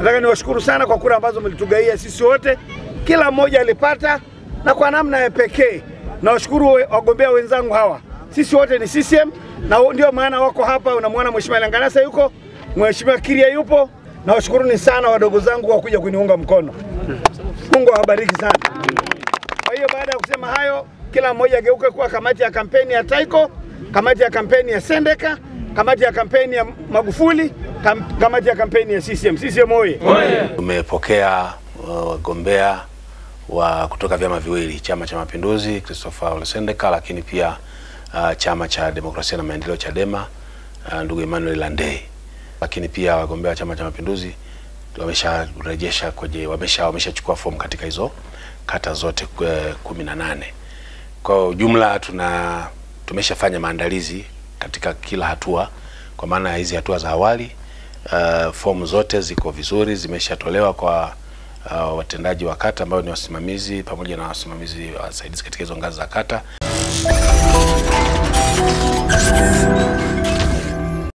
Nataka niwashukuru sana kwa kura ambazo mlitugaia sisi wote. Kila mmoja alipata na kwa namna ya pekee. Nawashukuru wagombea wenzangu hawa. Sisi wote ni CCM na ndio maana wako hapa. Unamwona Mheshimiwa Langanasa yuko, Mheshimiwa Kiria yupo. Nawashukuruni sana wadogo zangu kwa kuja kuniunga mkono. Mungu awabariki sana. Kwa hiyo baada ya kusema hayo, kila mmoja geuke kuwa kamati ya kampeni ya Taiko, kamati ya kampeni ya Sendeka, kamati ya kampeni ya Magufuli, kamati ya kampeni ya CCM. CCM oye! Tumepokea wagombea wa kutoka vyama viwili, Chama cha Mapinduzi Christopher Ole Sendeka, lakini pia Chama cha Demokrasia na Maendeleo Chadema ndugu Emmanuel Landei. Lakini pia wagombea wa Chama cha Mapinduzi wamesharejesha wameshachukua fomu katika hizo kata zote 18. Kwa ujumla tumeshafanya maandalizi katika kila hatua, kwa maana ya hizi hatua za awali. Fomu zote ziko vizuri, zimeshatolewa kwa watendaji wa kata ambao ni wasimamizi pamoja na wasimamizi wasaidizi katika hizo ngazi za kata.